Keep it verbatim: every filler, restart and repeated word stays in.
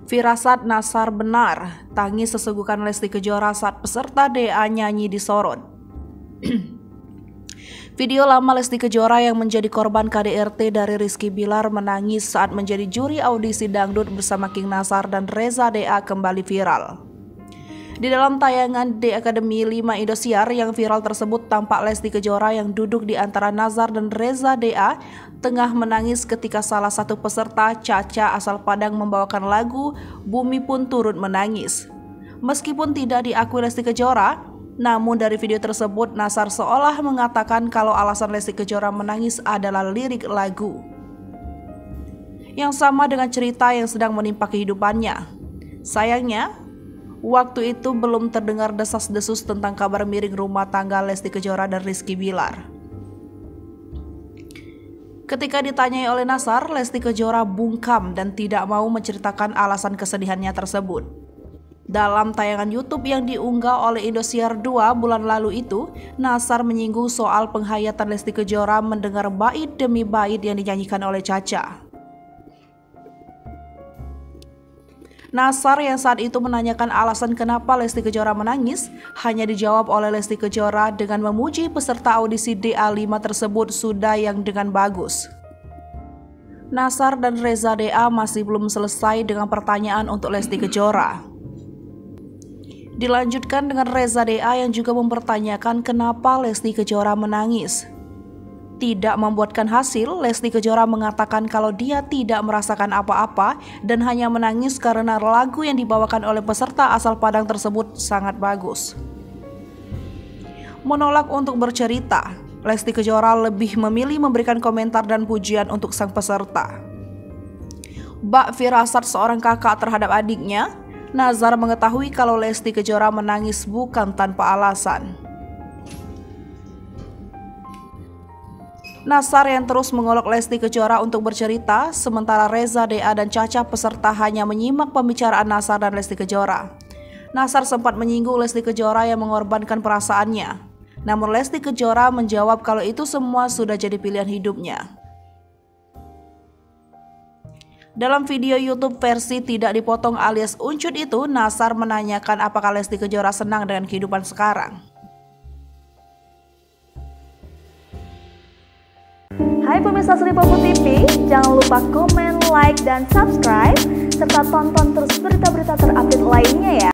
Firasat Nassar benar, tangis sesegukan Lesti Kejora saat peserta D A nyanyi disorot. Video lama Lesti Kejora yang menjadi korban K D R T dari Rizky Bilar menangis saat menjadi juri audisi dangdut bersama King Nassar dan Reza D A kembali viral. Di dalam tayangan D Academy lima Indosiar yang viral tersebut tampak Lesti Kejora yang duduk di antara Nassar dan Reza D A tengah menangis ketika salah satu peserta, Caca asal Padang, membawakan lagu Bumi pun turut menangis. Meskipun tidak diakui Lesti Kejora, namun dari video tersebut Nassar seolah mengatakan kalau alasan Lesti Kejora menangis adalah lirik lagu yang sama dengan cerita yang sedang menimpa kehidupannya. Sayangnya, waktu itu belum terdengar desas-desus tentang kabar miring rumah tangga Lesti Kejora dan Rizky Bilar. Ketika ditanyai oleh Nassar, Lesti Kejora bungkam dan tidak mau menceritakan alasan kesedihannya tersebut. Dalam tayangan YouTube yang diunggah oleh Indosiar dua bulan lalu itu, Nassar menyinggung soal penghayatan Lesti Kejora mendengar bait demi bait yang dinyanyikan oleh Caca. Nassar yang saat itu menanyakan alasan kenapa Lesti Kejora menangis, hanya dijawab oleh Lesti Kejora dengan memuji peserta audisi D A lima tersebut sudah yang dengan bagus. Nassar dan Reza D A masih belum selesai dengan pertanyaan untuk Lesti Kejora. Dilanjutkan dengan Reza D A yang juga mempertanyakan kenapa Lesti Kejora menangis. Tidak membuatkan hasil, Lesti Kejora mengatakan kalau dia tidak merasakan apa-apa dan hanya menangis karena lagu yang dibawakan oleh peserta asal Padang tersebut sangat bagus. Menolak untuk bercerita, Lesti Kejora lebih memilih memberikan komentar dan pujian untuk sang peserta. Bak firasat seorang kakak terhadap adiknya, Nassar mengetahui kalau Lesti Kejora menangis bukan tanpa alasan. Nassar yang terus mengolok Lesti Kejora untuk bercerita, sementara Reza D A dan Caca peserta hanya menyimak pembicaraan Nassar dan Lesti Kejora. Nassar sempat menyinggung Lesti Kejora yang mengorbankan perasaannya. Namun Lesti Kejora menjawab kalau itu semua sudah jadi pilihan hidupnya. Dalam video YouTube versi tidak dipotong alias uncut itu, Nassar menanyakan apakah Lesti Kejora senang dengan kehidupan sekarang. Hai pemirsa Sri Popo T V, jangan lupa komen, like, dan subscribe, serta tonton terus berita-berita terupdate lainnya ya.